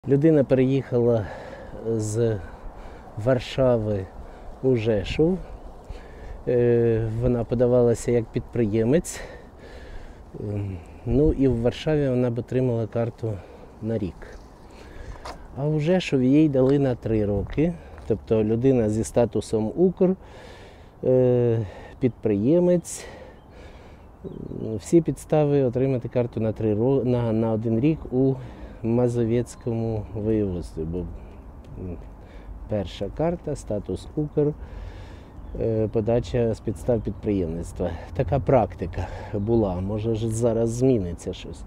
Людина переїхала з Варшави у Жешув. Вона подавалася як підприємець. Ну і в Варшаві вона б отримала карту на рік. А у Жешові їй дали на 3 роки. Тобто людина зі статусом Укр, підприємець. Всі підстави отримати карту на 1 рік у Мазовецькому воєводстві. Бо перша карта, статус Укр, подача з підстав підприємництва. Така практика була, може зараз зміниться щось.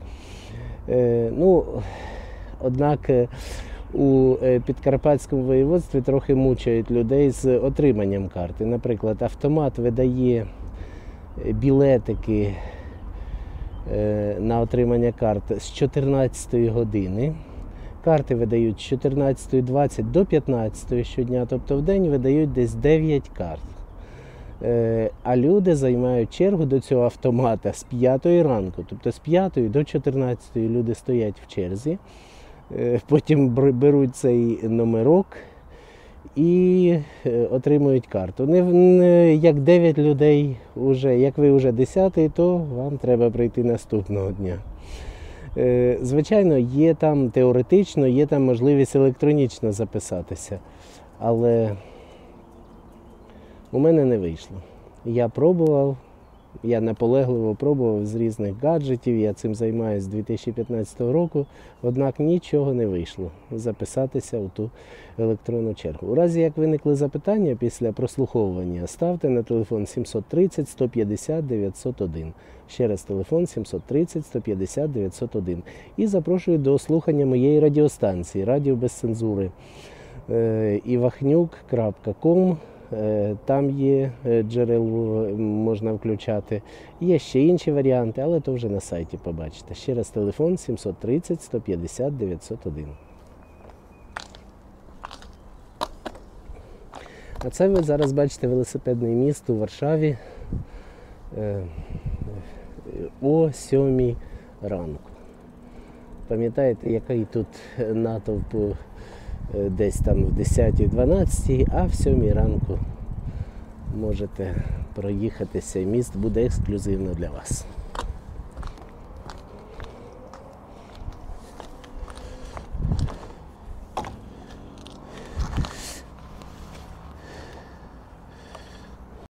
Однак у Підкарпатському воєводстві трохи мучають людей з отриманням карти. Наприклад, автомат видає білетики на отримання карт з 14 години. Карти видають з 14:20 до 15 щодня, тобто в день видають десь 9 карт. А люди займають чергу до цього автомата з 5 ранку, тобто з 5 до 14 люди стоять в черзі, потім беруть цей номерок і отримують карту. Як 9 людей, як ви вже 10-й, то вам треба прийти наступного дня. Звичайно, є там теоретично, є там можливість електронічно записатися, але у мене не вийшло. Я пробував, я наполегливо пробував з різних гаджетів, я цим займаюся з 2015 року, однак нічого не вийшло записатися у ту електронну чергу. У разі, як виникли запитання після прослуховування, ставте на телефон 730 150 901. Ще раз телефон 730 150 901. І запрошую до слухання моєї радіостанції «Радіо без цензури» ivahnyuk.com. Там є джерело, можна включати. Є ще інші варіанти, але то вже на сайті побачите. Ще раз телефон 730 150 901. А це ви зараз бачите велосипедний міст у Варшаві о 7 ранку. Пам'ятаєте, який тут натовп десь там в 10-12, а в 7 ранку можете проїхатися. Міст буде ексклюзивно для вас.